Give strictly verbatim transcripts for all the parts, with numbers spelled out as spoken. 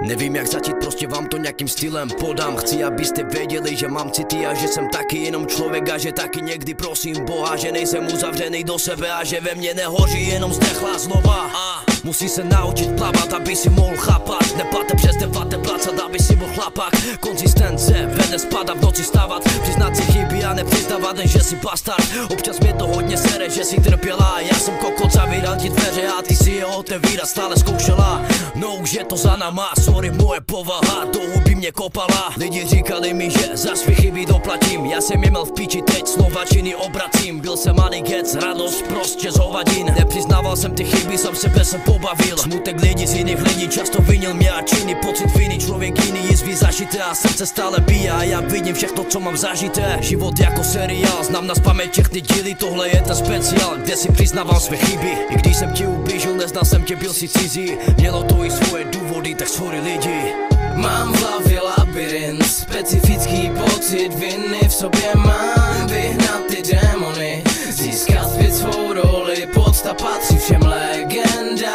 Nevím jak začít, prostě vám to nějakým stylem podám. Chci, abyste věděli, že mám city a že jsem taky jenom člověk a že taky někdy prosím Boha, že nejsem uzavřený do sebe a že ve mně nehoří jenom zdechlá zlova. A musí se naučit plavat, aby si mohl chápat. Neplate přes devate placat, aby si byl chlapak. Konzistence vede spadat, v noci stávat, přiznat si chyby a nepřiznávat, že si bastard. Občas mě to hodně sere, že si trpěla. Já jsem kokot, zavíral ti dveře a ty si je otevírat stále zkoušela. No už je to za náma, sorry moje povaha, do huby mě kopala. Lidi říkali mi, že za svý chyby doplatím. Já jsem je měl v píči, teď slovačiny obracím. Byl jsem malý gec, radost prostě z hovadin. Nepřiznával jsem ty chyby, sám sebe jsem pobavil. Smutek lidí z jiných lidí často vinil mě a činy. Pocit viny, člověk jiný jizvy zažité a srdce stále bije. A já vidím všechno, co mám zažité. Život jako seriál, znám na spaměť všechny díly. Tohle je ten speciál, kde si přiznávám své chyby. I když jsem ti ublížil, neznal jsem tě, byl si cizí. Mělo to i svoje důvody, tak sorry lidi. Mám v hlavě labirint, specifický pocit viny v sobě mám. Vyhnat ty démony, získat zpět svou roli, podsta patří všem legendám.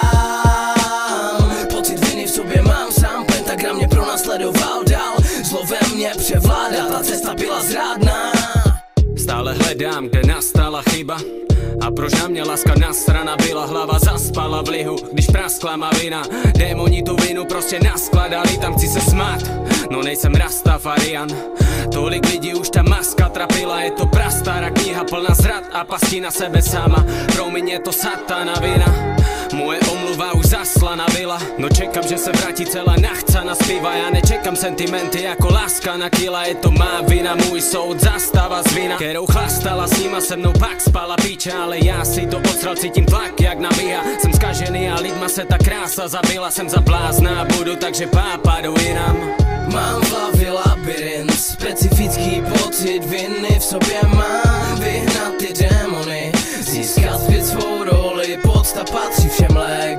Pocit viny v sobě mám sám, pentagram mě pronásledoval dál. Zlo ve mně převládá, ta cesta byla zrádná. Stále hledám, kde nastala chyba. A proč na mě láska nasrana byla, hlava zaspala v lihu, když praskla má vina. Démoni tu vinu prostě naskladali, tam chci se smát, no nejsem Rastafarian. Tolik lidí už ta maska trapila, je to prastará kniha plná zrad a pasti na sebe sama. Pro mě je to satana vina, moje omluva už zaslana byla. No čekám, že se vrátí celá nachcaná zpíva. Já nečekám sentimenty jako láska na kila. Je to má vina, můj soud zastava z vina, kterou chlastala s nima, se mnou pak spala píče. Ale já si to odsral, cítím tlak jak nabíha. Jsem zkažený a lidma se ta krása zabila. Jsem za blázna a budu, takže pápadu jinam. Mám v hlavě labirint, specifický pocit viny v sobě mám. Vyhnat ty démony, získat zpět svou roli, podsta patří všem legendám.